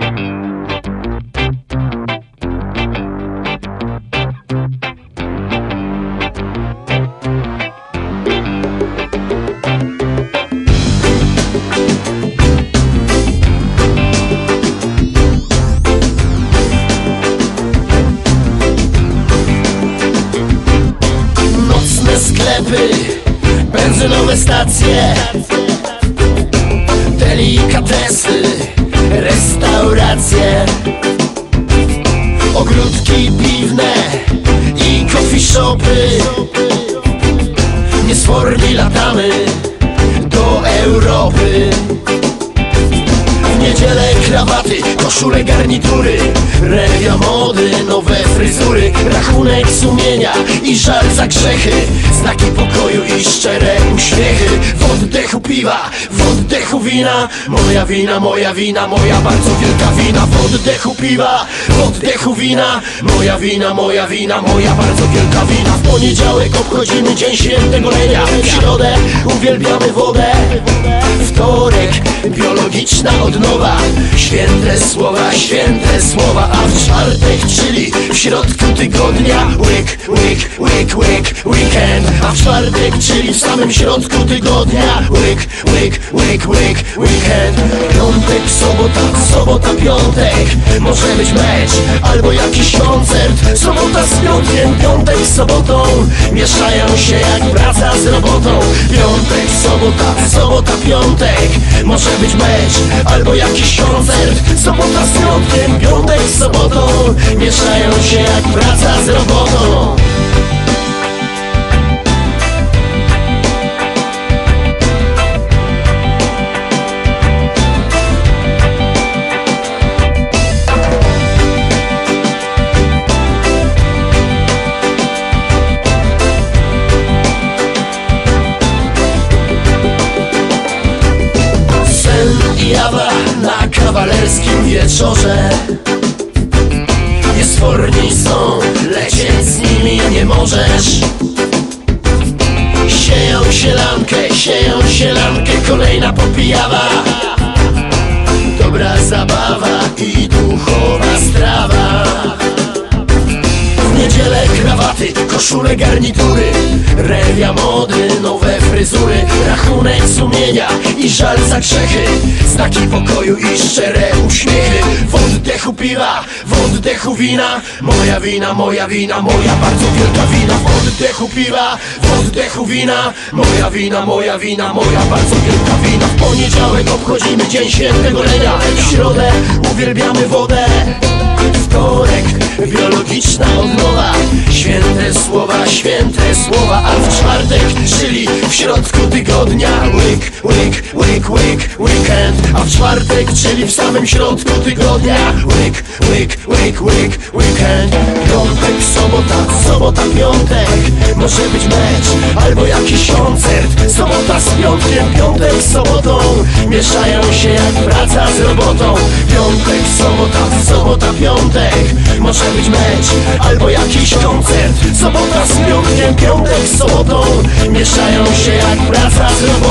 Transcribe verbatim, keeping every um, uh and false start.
Sklepy, benzynowe stacje, delikatesy, restauracje, ogródki piwne i coffee shopy. Niesforni latamy do Europy. W niedzielę krawaty, koszule, garnitury, rewia mody, nowe fryzury, rachunek sumienia i żal za grzechy, znaki pokoju i szczere uśmiechy. W oddechu piwa, w oddechu wina, moja wina, moja wina, moja bardzo wielka wina. W oddechu piwa, w oddechu wina, moja wina, moja wina, moja bardzo wielka wina. W poniedziałek obchodzimy Dzień Świętego Lenia, w środę uwielbiamy wodę, wtorek biologiczna odnowa, święte słowa, święte słowa. A w czwartek, czyli w środku tygodnia, łyk, łyk, łyk, łyk, weekend. A w czwartek, czyli w samym środku tygodnia, łyk, łyk, łyk, łyk, weekend. Piątek, sobota, sobota, piątek, może być mecz albo jakiś koncert. Sobota z piątkiem, piątek z sobotą mieszają się jak praca z robotą. Piątek, sobota, sobota, piątek, może być mecz albo jakiś koncert. Sobota z piątkiem, piątek z sobotą mieszają się jak praca z robotą. I jawa na kawalerskim wieczorze. Niesforni są, lecieć z nimi nie możesz. Sieją sielankę, sieją sielankę, kolejna popijawa, dobra zabawa i duchowa strawa. W niedzielę krawaty, koszule, garnitury, rewia mody, nowe fryzury, rachunek sumienia i żal za grzechy, znaki pokoju i szczere uśmiechy. W oddechu piwa, w oddechu wina, moja wina, moja wina, moja bardzo wielka wina. W oddechu piwa, w oddechu wina, moja wina, moja wina, moja bardzo wielka wina. W poniedziałek obchodzimy Dzień Świętego Lenia, w środę uwielbiamy wodę, wtorek biologiczna odnowa, święte słowa, święte słowa. A w czwartek, czyli w środku tygodnia, łyk, łyk, łyk, łyk, weekend. A w czwartek, czyli w samym środku tygodnia, łyk, łyk, łyk, łyk, weekend. Piątek, sobota, sobota, piątek, może być mecz albo jakiś koncert. Sobota z piątkiem, piątek z sobotą mieszają się jak praca z robotą. Piątek, sobota, sobota, piątek, może być mecz albo jakiś koncert. Sobota z piątkiem, piątek z sobotą mieszają się jak praca z robotą.